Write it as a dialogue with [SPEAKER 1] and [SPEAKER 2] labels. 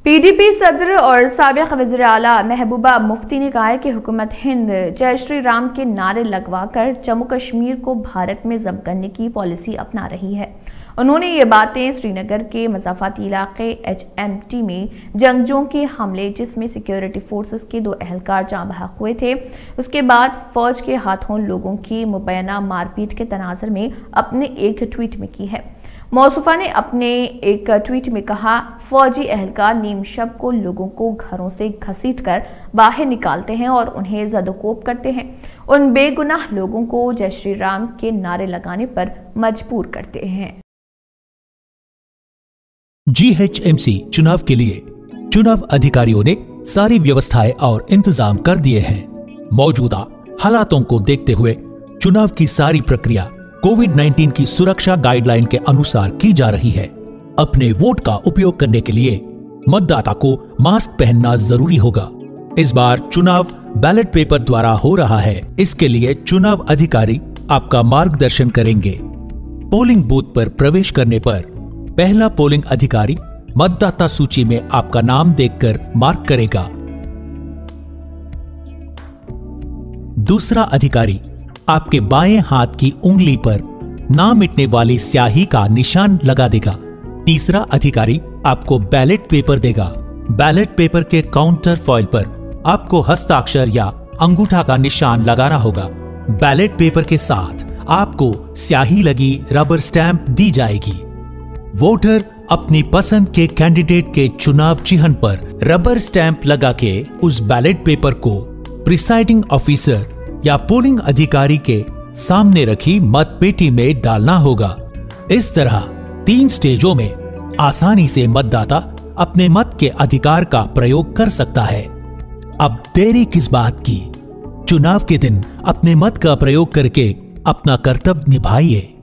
[SPEAKER 1] PDP सदर और साबिक वज़ीर आला महबूबा मुफ्ती ने कहा है कि हुकूमत हिंद जय श्री राम के नारे लगवाकर जम्मू कश्मीर को भारत में ज़ब्त करने की पॉलिसी अपना रही है। उन्होंने ये बातें श्रीनगर के मज़ाफ़ाती इलाके HMT में जंगजों के हमले, जिसमें सिक्योरिटी फोर्सेस के 2 एहलकार जाँ बहक हुए थे, उसके बाद फौज के हाथों लोगों की मुबैना मारपीट के तनाज़ुर में अपने एक ट्वीट में की है। मौसूफा ने अपने एक ट्वीट में कहा, फौजी एहलकार नीम शब को लोगों को घरों से घसीटकर बाहर निकालते हैं और उन्हें ज़दोकोप करते हैं। उन बेगुनाह लोगों को जय श्री राम के नारे लगाने पर मजबूर करते हैं।
[SPEAKER 2] GHMC चुनाव के लिए चुनाव अधिकारियों ने सारी व्यवस्थाएं और इंतजाम कर दिए हैं। मौजूदा हालातों को देखते हुए चुनाव की सारी प्रक्रिया कोविड-19 की सुरक्षा गाइडलाइन के अनुसार की जा रही है। अपने वोट का उपयोग करने के लिए मतदाता को मास्क पहनना जरूरी होगा। इस बार चुनाव बैलेट पेपर द्वारा हो रहा है, इसके लिए चुनाव अधिकारी आपका मार्गदर्शन करेंगे। पोलिंग बूथ पर प्रवेश करने पर पहला पोलिंग अधिकारी मतदाता सूची में आपका नाम देखकर मार्क करेगा। दूसरा अधिकारी आपके बाएं हाथ की उंगली पर ना मिटने वाली स्याही का निशान लगा देगा। तीसरा अधिकारी आपको बैलेट पेपर देगा। बैलेट पेपर के काउंटर फॉइल पर आपको हस्ताक्षर या अंगूठा का निशान लगाना होगा। बैलेट पेपर के साथ आपको स्याही लगी रबर स्टैंप दी जाएगी। वोटर अपनी पसंद के कैंडिडेट के चुनाव चिन्ह पर रबर स्टैंप लगा के उस बैलेट पेपर को प्रिसाइडिंग ऑफिसर या पोलिंग अधिकारी के सामने रखी मतपेटी में डालना होगा। इस तरह 3 स्टेजों में आसानी से मतदाता अपने मत के अधिकार का प्रयोग कर सकता है। अब देरी किस बात की? चुनाव के दिन अपने मत का प्रयोग करके अपना कर्तव्य निभाइए।